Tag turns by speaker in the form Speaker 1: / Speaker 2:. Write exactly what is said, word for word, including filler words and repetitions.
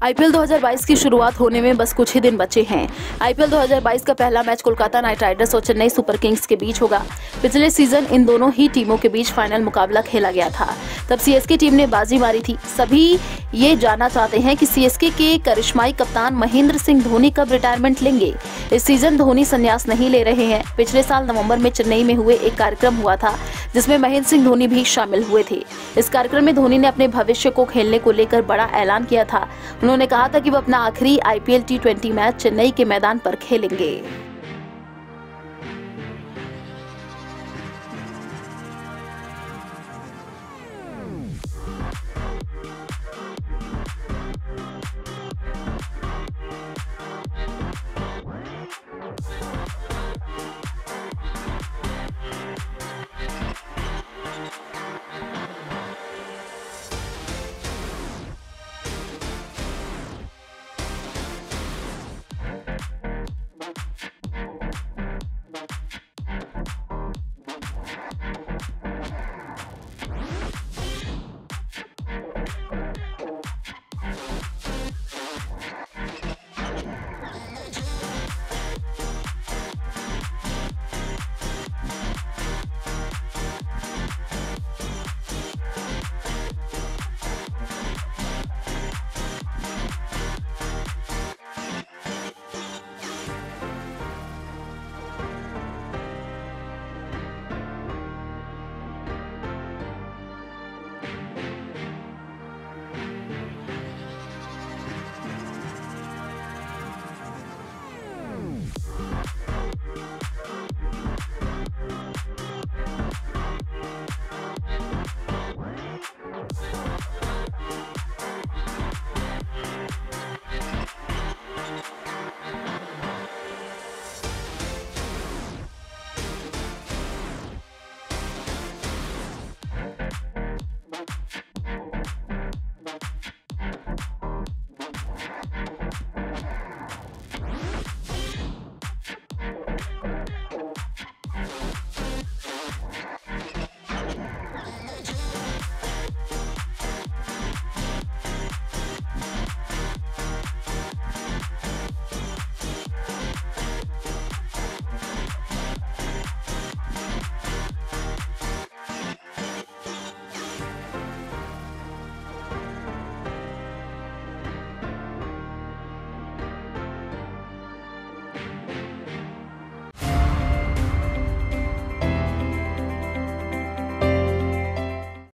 Speaker 1: IPL दो हज़ार बाईस की शुरुआत होने में बस कुछ ही दिन बचे हैं। आईपीएल दो हज़ार बाईस का पहला मैच कोलकाता नाइट राइडर्स और चेन्नई सुपर किंग्स के बीच होगा। पिछले सीजन इन दोनों ही टीमों के बीच फाइनल मुकाबला खेला गया था, तब सीएसके टीम ने बाजी मारी थी। सभी ये जानना चाहते हैं कि सीएसके के करिश्माई कप्तान महेंद्र सिंह धोनी कब रिटायरमेंट लेंगे। इस सीजन धोनी संन्यास नहीं ले रहे हैं। पिछले साल नवंबर में चेन्नई में हुए एक कार्यक्रम हुआ था जिसमें महेंद्र सिंह धोनी भी शामिल हुए थे। इस कार्यक्रम में धोनी ने अपने भविष्य को खेलने को लेकर बड़ा ऐलान किया था। उन्होंने कहा था कि वो अपना आखिरी IPL T twenty match Chennai के मैदान पर खेलेंगे।